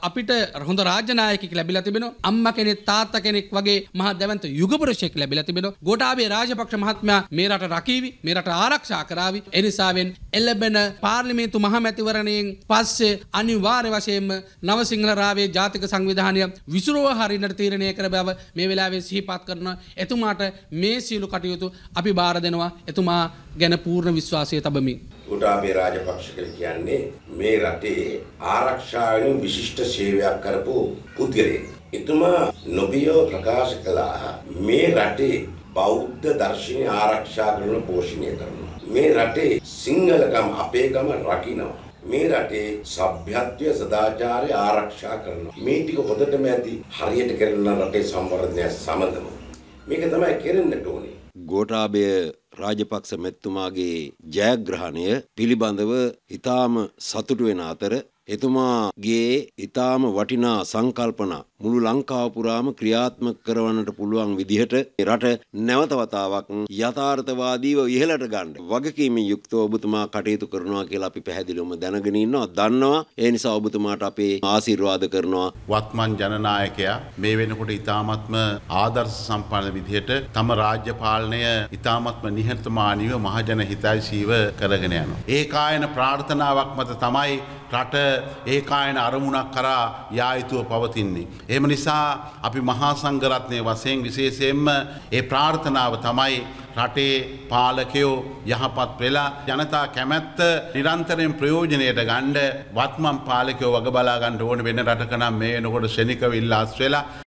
අපිට හොඳ රාජ්‍ය නායකයෙක් ලැබිලා තිබෙනවා. අම්මා කෙනෙක් තාත්තා කෙනෙක් වගේ මහා දැවැන්ත යුග පුරුෂයෙක් ලැබිලා තිබෙනවා. ගෝඨාභය රාජපක්ෂ මහත්මයා මේ රට රකීවි, මේ රට ආරක්ෂා කරાવી. ඒ නිසාවෙන් එළඹෙන පාර්ලිමේන්තු මහමැතිවරණයෙන් පස්සේ අනිවාර්ය වශයෙන්ම නවසිංහල රාවයේ ජාතික සංවිධානය විසිරුව හරිනට තීරණය කර බව මේ වෙලාවේ සිහිපත් කරනවා. එතුමාට මේ සියලු කටයුතු අපි බාර දෙනවා. එතුමා ගැන පූර්ණ විශ්වාසය තබමින්. ගෝඨාභය රාජපක්ෂ කියන්නේ මේ රටේ ආරක්ෂාවෙන් විශිෂ්ට සේවයක් කරපු පුද්ගලයෙක්. එතුමා නොබියව ප්‍රකාශ කළා මේ රටේ බෞද්ධ දර්ශනය ආරක්ෂා කරන පෝෂණය කරනවා. මේ රටේ සිංහලකම අපේකම රකින්නවා. මේ රටේ සભ્યත්වය සදාචාරය ආරක්ෂා කරනවා. මේ ටික හොදටම ඇති හරියට කරන රටේ සංවර්ධනය සමගම මේක තමයි කෙරෙන්නට ඕනේ. ගෝඨාභය රාජපක්ෂ මැතිතුමාගේ ජයග්‍රහණය පිළිබඳව ඊටාම සතුටු වෙන අතර එතුමාගේ ඊටාම වටිනා සංකල්පන මුළු ලංකාව පුරාම ක්‍රියාත්මක කරවන්නට පුළුවන් විදිහට රට නැවත වතාවක් යථාර්ථවාදීව ඉහළට ගන්න වගකීමෙන් යුක්තව ඔබතුමා කටයුතු කරනවා කියලා අපි පැහැදිලිවම දැනගෙන ඉන්නවා, දන්නවා. ඒ නිසා ඔබතුමාට අපේ ආශිර්වාද කරනවා. වත්මන් ජනනායකයා මේ වෙනකොට ඊටාත්ම ආදර්ශ සම්පන්න විදිහට තම රාජ්‍ය පාලනය ඊටාත්ම නිහතමානීව මහජන හිතයිසීව කරගෙන යනවා. ඒකායන ප්‍රාර්ථනාවක් මත තමයි රට ඒකායන අරමුණක් කරා යා යුතුව පවතින්නේ. එහෙම නිසා අපි මහා සංඝරත්නයේ වශයෙන් විශේෂයෙන්ම ඒ ප්‍රාර්ථනාව තමයි රටේ පාලකයෝ යහපත් වෙලා ජනතා කැමැත්ත නිරන්තරයෙන් ප්‍රයෝජනයට ගන්න වත්මන් පාලකයෝ වග බලා ගන්න ඕන වෙන රටක නම් මේ වෙනකොට ශනිකව ඉල්ලාස් වෙලා